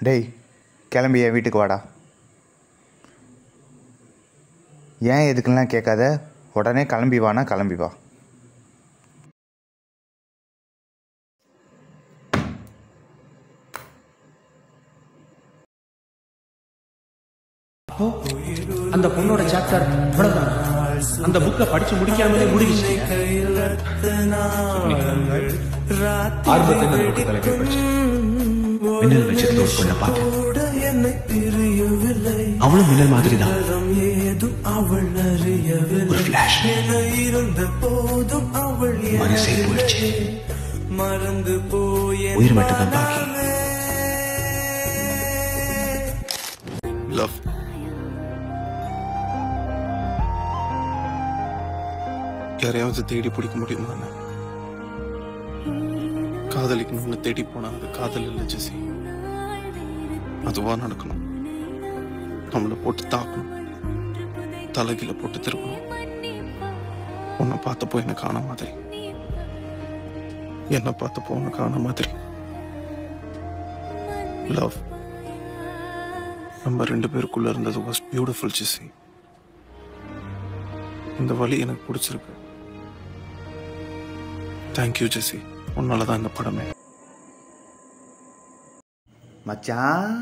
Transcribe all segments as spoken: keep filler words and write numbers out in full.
டேய் கிளம்பி என் வீட்டுக்கு வாடா. ஏன் எதுக்குலாம் கேட்காத, உடனே கிளம்பி வானா கிளம்பி வா. அந்த பொண்ணோட சாப்டர் அவ்வளவுதான். அந்த புக்கை படிச்சு முடிக்காமலே முடிஞ்சிச்சு. ஆர்வத்தை அந்த புக்கு தலைப்பை படிச்சு மின்னல் வச்சிருந்த ஒரு பொண்ணை பார்த்தேன். அவளும் மின்னல் மாதிரி தான். ஒரு ஃபிளாஷ் மனசே போயிடுச்சு. உயிர் மட்டும்தான் பாக்கி. லவ் யாரையாவது தேடி பிடிக்க முடியுமா? காதலிக்கணும்னு தேடி போனா அது காதல் இல்லை ஜெசி. அதுவா நடக்கணும். நம்மளை போட்டு தாக்கணும், தலைகீழ போட்டு திருப்பணும். உன்னை பார்த்தப்போ என்ன காண மாதிரி, என்ன பார்த்தப்போ உன்னை காண மாதிரி. லவ் நம்ம ரெண்டு பேருக்குள்ள இருந்தது வாஸ் பியூட்டிஃபுல் ஜெசி. இந்த வழி எனக்கு பிடிச்சிருக்கு. தேங்க்யூ ஜெசி, உன்னாலதான் இந்த படமே. மச்சான்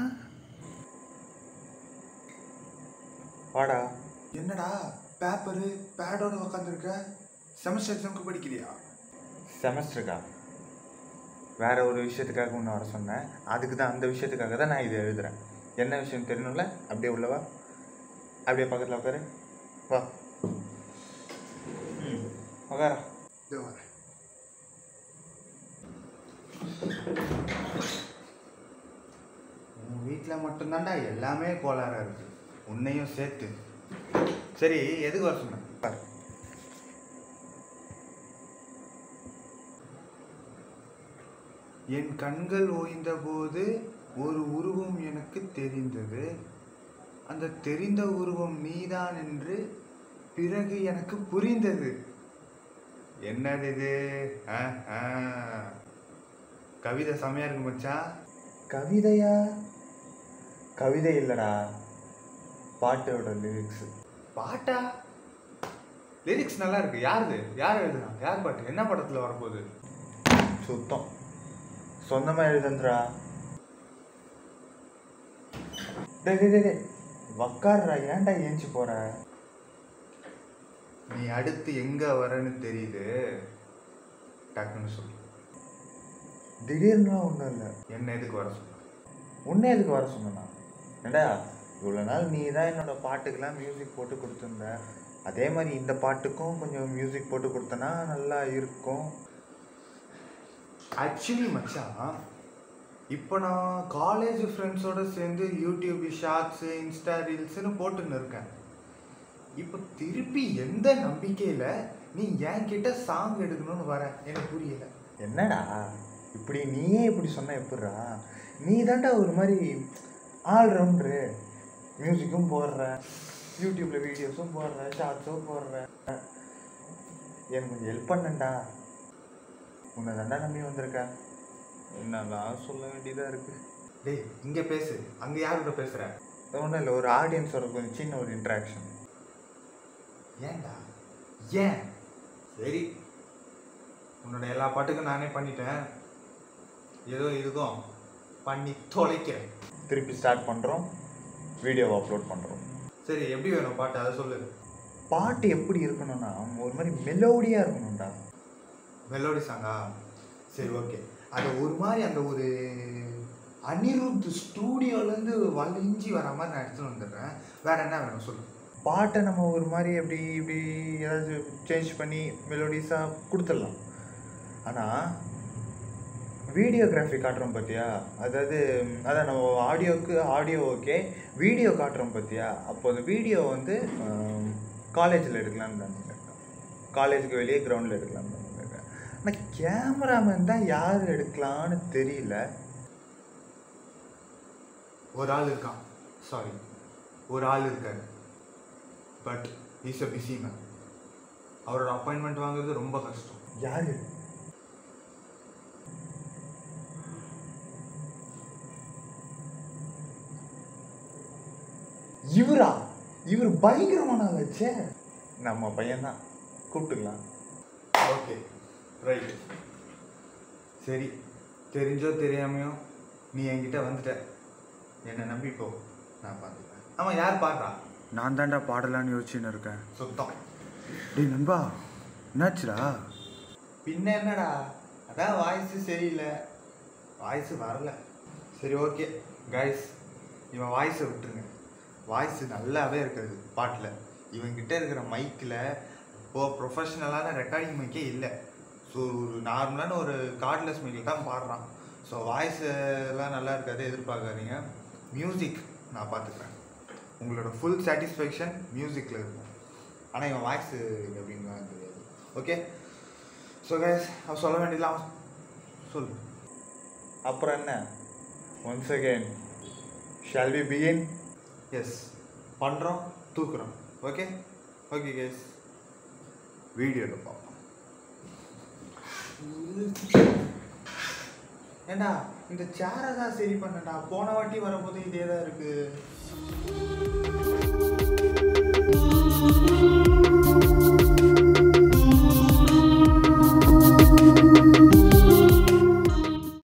வாடா. என்னடா பேப்பரு பேடோட உக்காந்துருக்க? செமஸ்டர் எக்ஸாமுக்கு படிக்கிறியா? செமஸ்டருக்கா? வேற ஒரு விஷயத்துக்காக ஒன்று வர சொன்னேன். அதுக்கு தான், அந்த விஷயத்துக்காக தான் நான் இதை எழுதுறேன். என்ன விஷயம் தெரியணும்ல? அப்படியே உள்ளவா, அப்படியே பக்கத்தில் உட்காரு. வா. ம் உட்காரா. இதோ வரேன். உன் வீட்டில் மட்டும்தான்டா எல்லாமே கோளாறாக இருக்குது, உன்னையும் சேர்த்து. சரி, எதுக்கு வர சொன்னேன் பாரு. என் கண்கள் ஓய்ந்த போது ஒரு உருவம் எனக்கு தெரிந்தது. அந்த தெரிந்த உருவம் நீதான் என்று பிறகு எனக்கு புரிந்தது. என்னது இது? கவிதை செமையா இருக்கு மச்சான். கவிதையா? கவிதை இல்லடா, பாட்டோட லிரிக்ஸ். பாட்டா? லிரிக்ஸ் நல்லா இருக்கு. யாருது? யார் எழுதுனா? யார் பாட்டு? என்ன படத்தில் வரப்போகுது? சுத்தம் சொந்தமாக எழுதுன்றா. டே டே டே உக்காடுறா, ஏன்டா ஏஞ்சி போற? நீ அடுத்து எங்க வரன்னு தெரியுது, டக்குன்னு சொல்லு. திடீர்னு ஒன்றும் இல்லை. என்ன எதுக்கு வர சொன்ன? உன்னை எதுக்கு வர சொன்னா? ஏண்டா இவ்வளோ நாள் நீ தான் என்னோட பாட்டுக்கெல்லாம் மியூசிக் போட்டு கொடுத்துருந்த. அதே மாதிரி இந்த பாட்டுக்கும் கொஞ்சம் மியூசிக் போட்டு கொடுத்தனா நல்லா இருக்கும். ஆக்சுவலி மச்சான், இப்போ நான் காலேஜ் ஃப்ரெண்ட்ஸோடு சேர்ந்து யூடியூப் ஷார்ட்ஸு, இன்ஸ்டா ரீல்ஸுன்னு போட்டுன்னு இருக்கேன். இப்போ திருப்பி எந்த நம்பிக்கையில் நீ என்கிட்ட சாங் எடுக்கணும்னு வர? எனக்கு புரியலை. என்னடா இப்படி நீயே இப்படி சொன்ன எப்படிரா? நீ தாண்டா ஒரு மாதிரி ஆல்ரவுண்டரு. மியூசிக்கும் போடுற, யூடியூப்பில் வீடியோஸும் போடுற, ஷார்ட்ஸும் போடுற. எனக்கு கொஞ்சம் ஹெல்ப் பண்ணண்டா. உன்னை தாண்டா நம்பி வந்திருக்க. என்னெல்லாம் சொல்ல வேண்டியதாக இருக்குது. டேய் இங்கே பேசு, அங்கே யார்கிட்ட பேசுகிற? ஒன்றும் இல்லை, ஒரு ஆடியன்ஸோட கொஞ்சம் சின்ன ஒரு இன்ட்ராக்ஷன். ஏன்டா? ஏன்? சரி, உன்னோட எல்லா பாட்டுக்கும் நானே பண்ணிட்டேன். ஏதோ இதுக்கும் பண்ணி தொலைக்கிறேன். திருப்பி ஸ்டார்ட் பண்ணுறோம், வீடியோவை அப்லோட் பண்ணுறோம். சரி, எப்படி வேணும் பாட்டு? அதை சொல்லு. பாட்டு எப்படி இருக்கணும்னா ஒரு மாதிரி மெலோடியாக இருக்கணும்டா. மெலோடி சாங்கா? சரி ஓகே. அது ஒரு மாதிரி அந்த ஒரு அனிருத் ஸ்டூடியோலேருந்து வளைஞ்சி வர மாதிரி நான் எடுத்துன்னு வந்துடுறேன். வேறு என்ன வேணும் சொல்லு. பாட்டை நம்ம ஒரு மாதிரி எப்படி இப்படி ஏதாவது சேஞ்ச் பண்ணி மெலோடிஸாக கொடுத்துடலாம். ஆனால் வீடியோகிராஃபி காட்டுறோம் பார்த்தியா? அதாவது அதான் நம்ம ஆடியோவுக்கு ஆடியோ ஓகே, வீடியோ காட்டுறோம் பார்த்தியா? அப்போ அந்த வீடியோ வந்து காலேஜில் எடுக்கலான்னு தான் இருக்கேன். காலேஜுக்கு வெளியே கிரவுண்டில் எடுக்கலான்னு தான் இருக்கேன். ஆனால் கேமராமேன் தான் யார் எடுக்கலான்னு தெரியல. ஒரு ஆள் இருக்கான், சாரி ஒரு ஆள் இருக்காரு, but is a busy man. அவரோட அப்பாயின்மெண்ட் வாங்குறது ரொம்ப கஷ்டம். யாரு? இவரா? இவர் பயங்கரமான வச்சே. நம்ம பையன்தான், கூப்பிட்டுக்கலாம். Okay right. சரி, தெரிஞ்சோ தெரியாமையோ நீ என்கிட்ட வந்துட்ட, என்னை நம்பிப்போ, நான் பார்த்துப்பேன். ஆமாம், யார் பாடுறா? நான் தாண்டா பாடலான்னு யோசிச்சுன்னு இருக்கேன். சுத்தம். டேய் நண்பா, என்னாச்சுடா? பின்ன என்னடா, அதான் வாய்ஸு சரியில்லை, வாய்ஸு வரல. சரி ஓகே கைஸ், இவன் வாய்ஸை விட்டுருங்க. வாய்ஸு நல்லாவே இருக்கிறது பாட்டில். இவன்கிட்ட இருக்கிற மைக்கில் இப்போது ப்ரொஃபஷ்னலான ரெக்கார்டிங் மைக்கே இல்லை. ஸோ ஒரு நார்மலான ஒரு கார்ட்லெஸ் மைக்கில் தான் பாடுறான். ஸோ வாய்ஸ் எல்லாம் நல்லா இருக்காது, எதிர்பார்க்காதீங்க. மியூசிக் நான் பார்த்துக்கிறேன். உங்களோட ஃபுல் சாட்டிஸ்ஃபேக்ஷன் மியூசிக்கில் இருக்கும். ஆனால் இவன் வாய்ஸு எப்படின்னு தெரியாது. ஓகே, ஸோ கைஸ், அவன் சொல்ல வேண்டியலாம் சொல்லு. அப்புறம் என்ன, once again shall we begin? Yes, பண்ணுறோம், தூக்குறோம். ஓகே ஓகே கைஸ், வீடியோவில் பார்ப்போம். ஏண்டா இந்த சேரை தான் சரி பண்ணடா, போன வாட்டி வரும்போது இதே தான் இருக்குது.